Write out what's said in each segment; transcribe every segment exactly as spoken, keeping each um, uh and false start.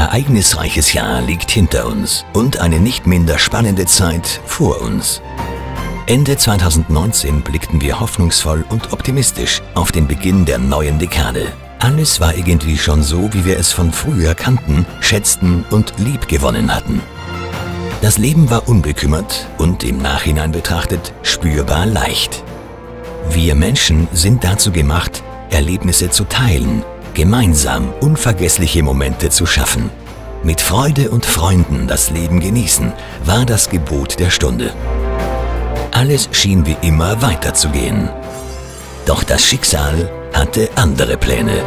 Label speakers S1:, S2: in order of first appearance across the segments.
S1: ereignisreiches Jahr liegt hinter uns und eine nicht minder spannende Zeit vor uns. Ende zweitausendneunzehn blickten wir hoffnungsvoll und optimistisch auf den Beginn der neuen Dekade. Alles war irgendwie schon so, wie wir es von früher kannten, schätzten und liebgewonnen hatten. Das Leben war unbekümmert und im Nachhinein betrachtet spürbar leicht. Wir Menschen sind dazu gemacht, Erlebnisse zu teilen, gemeinsam unvergessliche Momente zu schaffen. Mit Freude und Freunden das Leben genießen, war das Gebot der Stunde. Alles schien wie immer weiterzugehen. Doch das Schicksal hatte andere Pläne.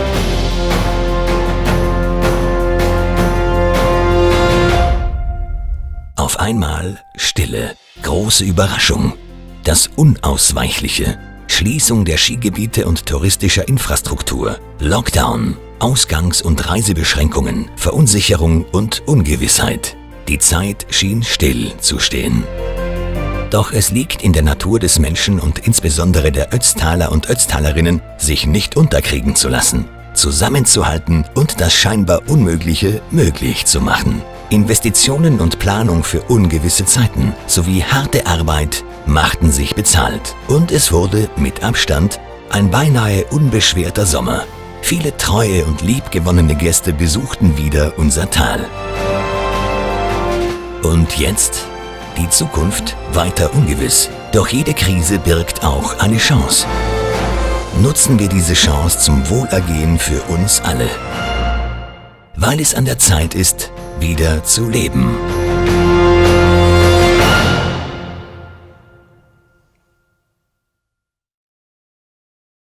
S1: Auf einmal Stille, große Überraschung, das Unausweichliche, Schließung der Skigebiete und touristischer Infrastruktur, Lockdown, Ausgangs- und Reisebeschränkungen, Verunsicherung und Ungewissheit. Die Zeit schien still zu stehen. Doch es liegt in der Natur des Menschen und insbesondere der Ötztaler und Ötztalerinnen, sich nicht unterkriegen zu lassen, zusammenzuhalten und das scheinbar Unmögliche möglich zu machen. Investitionen und Planung für ungewisse Zeiten sowie harte Arbeit machten sich bezahlt und es wurde mit Abstand ein beinahe unbeschwerter Sommer. Viele treue und liebgewonnene Gäste besuchten wieder unser Tal. Und jetzt? Die Zukunft weiter ungewiss, doch jede Krise birgt auch eine Chance. Nutzen wir diese Chance zum Wohlergehen für uns alle. Weil es an der Zeit ist, wieder zu leben.